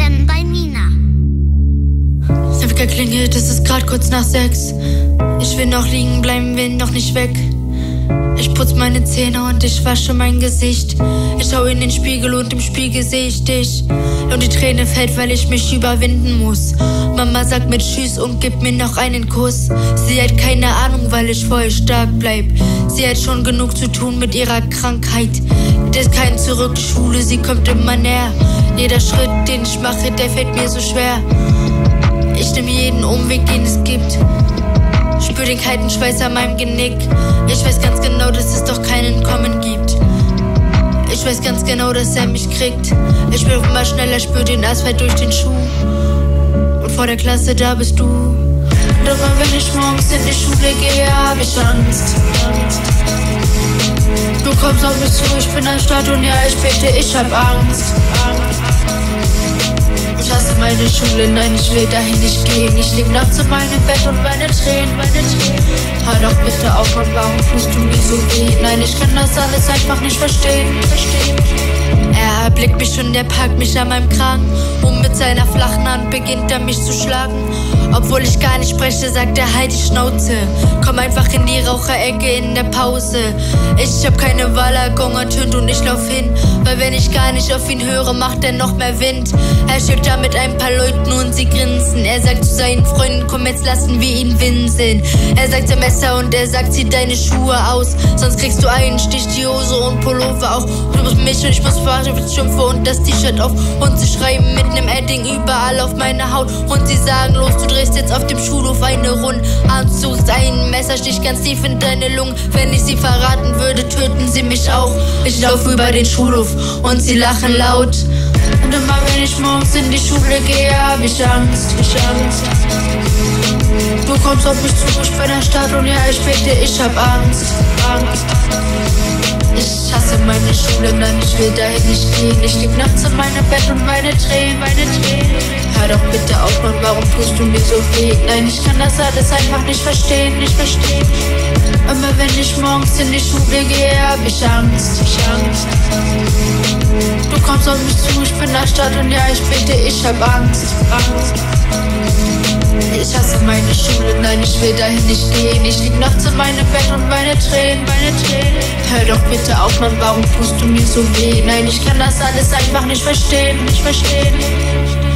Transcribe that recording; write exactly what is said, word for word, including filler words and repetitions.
Treffen bei Nina. Der Wecker klingelt, es ist grad kurz nach sechs. Ich will noch liegen bleiben, will noch nicht weg. Ich putz meine Zähne und ich wasche mein Gesicht. Ich schau in den Spiegel und im Spiegel seh ich dich. Und die Träne fällt, weil ich mich überwinden muss. Mama sagt mir Tschüss und gibt mir noch einen Kuss. Sie hat keine Ahnung, weil ich voll stark bleib. Sie hat schon genug zu tun mit ihrer Krankheit. Das ist kein Zurück, Schule, sie kommt immer näher. Jeder Schritt, den ich mache, der fällt mir so schwer. Ich nehm jeden Umweg, den es gibt. Spür den kalten Schweiß an meinem Genick. Ich weiß ganz genau, dass es doch kein Entkommen gibt. Ich weiß ganz genau, dass er mich kriegt. Ich bin immer schneller, spür den Asphalt durch den Schuh. Und vor der Klasse, da bist du. Und immer wenn ich morgens in die Schule gehe, hab ich Angst. Du kommst auf mich zu, ich bin ein Stadt und ja, ich bitte, ich hab Angst. Ich hasse meine Schule, nein, ich will dahin nicht gehen. Ich lieg nachts in meinem Bett und meine Tränen, meine Tränen. Hör doch bitte auf, und warum tust du mir so weh? Nein, ich kann das alles einfach nicht verstehen, verstehen. Er erblickt mich und er packt mich an meinem Kragen. Und mit seiner flachen Hand beginnt er mich zu schlagen. Obwohl ich gar nicht spreche, sagt er, halt die Schnauze. Komm einfach in die Raucherecke in der Pause. Ich hab keine Wahl, er Gong ertönt und ich lauf hin. Weil wenn ich gar nicht auf ihn höre, macht er noch mehr Wind. Er steht da mit ein paar Leuten und sie grinsen. Er sagt zu seinen Freunden, komm jetzt lassen wir ihn winseln. Er sagt sein Messer und er sagt, zieh deine Schuhe aus. Sonst kriegst du einen Stich, die Hose und Pullover auch. Du musst mich und ich muss warten, ich schimpfe und das T-Shirt auf. Und sie schreiben mit nem Edding überall auf meine Haut. Und sie sagen, los, du drehst jetzt auf dem Schulhof eine Runde. Abends suchst ein Messerstich ganz tief in deine Lungen. Wenn ich sie verraten würde, töten sie mich auch. Ich lauf über den Schulhof und sie lachen laut. Und immer wenn ich morgens in die Schule gehe, hab ich Angst, ich Angst. Du kommst auf mich zu, ich bin in der Stadt und ja, ich bitte, ich hab Angst, Angst. Ich hasse meine Schule, nein, ich will dahin nicht gehen. Ich lieg nachts in meinem Bett und meine Tränen, meine Tränen. Hör doch bitte auf, Mann, warum tust du mir so weh? Nein, ich kann das alles einfach nicht verstehen, nicht verstehen. Immer wenn ich morgens in die Schule gehe, hab ich Angst, ich Angst. Du kommst auf mich zu, ich bin in der Stadt und ja, ich bitte, ich hab Angst, Angst. Ich hasse meine Schule, nein, ich will dahin nicht gehen. Ich lieg nachts in meinem Bett und meine Tränen, meine Tränen. Hör doch bitte auf, Mann, warum tust du mir so weh? Nein, ich kann das alles einfach nicht verstehen, nicht verstehen.